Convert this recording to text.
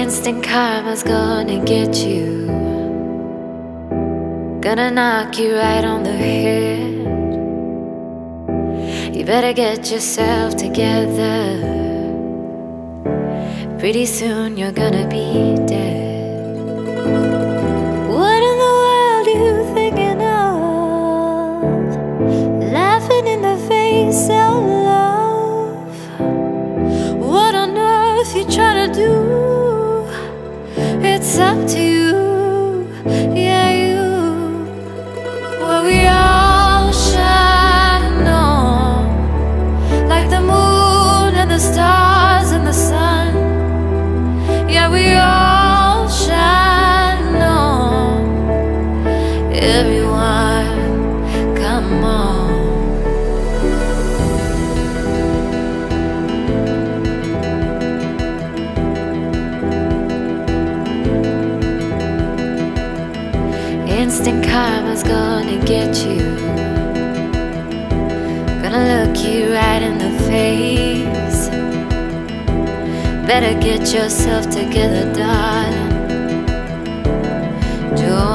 Instant karma's gonna get you, gonna knock you right on the head. You better get yourself together. Pretty soon you're gonna be dead. What in the world are you thinking of? Laughing in the face of love. What on earth you trying to do? It's up to you, yeah, you. Well, we all shine on, like the moon and the stars and the sun. Yeah, we all shine on. Everyone, come on. Instant karma's gonna get you, gonna look you right in the face. Better get yourself together, darling.